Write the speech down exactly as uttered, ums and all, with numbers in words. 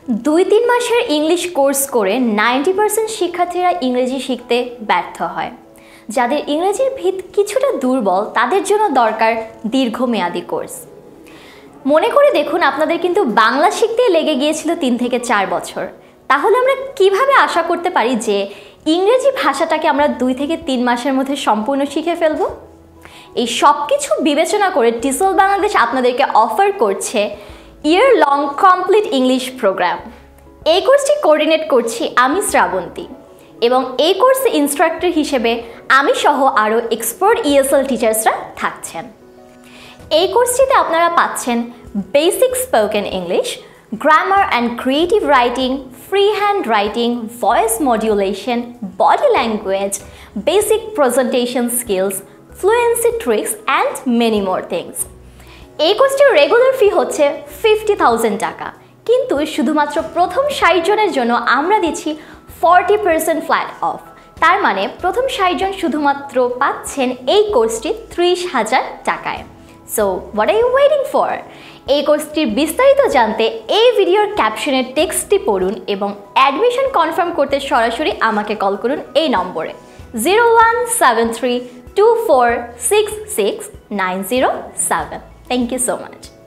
দুই তিন মাসের ইংলিশ কোর্স করে নাইনটি পার্সেন্ট শিক্ষার্থীরা ইংরেজি শিখতে ব্যর্থ হয়। যাদের ইংরেজির ভিত কিছুটা দুর্বল তাদের জন্য দরকার দীর্ঘমেয়াদী কোর্স। মনে করে দেখুন, আপনাদের কিন্তু বাংলা শিখতে লেগে গিয়েছিল তিন থেকে চার বছর। তাহলে আমরা কিভাবে আশা করতে পারি যে ইংরেজি ভাষাটাকে আমরা দুই থেকে তিন মাসের মধ্যে সম্পূর্ণ শিখে ফেলব? এই সব কিছু বিবেচনা করে টিসল বাংলাদেশ আপনাদেরকে অফার করছে year long complete English program. এই কোর্সটি কোঅর্ডিনেট করছি আমি শ্রাবন্তী, এবং এই কোর্সে ইনস্ট্রাক্টর হিসেবে আমি সহ আরও এক্সপার্ট ইএসএল টিচার্সরা থাকছেন। এই কোর্সটিতে আপনারা পাচ্ছেন basic spoken English, grammar and creative writing, free hand writing, voice modulation, body language, basic presentation skills, fluency tricks and many more things. এই কোর্সটির রেগুলার ফি হচ্ছে ফিফটি থাউজেন্ড টাকা, কিন্তু শুধুমাত্র প্রথম ষাট জনের জন্য আমরা দিচ্ছি ফর্টি পার্সেন্ট ফ্ল্যাট অফ। তার মানে প্রথম ষাট জন শুধুমাত্র পাচ্ছেন এই কোর্সটি ত্রিশ হাজার টাকায়। So what are you waiting for? এই কোর্সটির বিস্তারিত জানতে এই ভিডিওর ক্যাপশনের টেক্সটটি পড়ুন এবং অ্যাডমিশন কনফার্ম করতে সরাসরি আমাকে কল করুন এই নম্বরে zero one seven three two four six six nine zero seven. Thank you so much.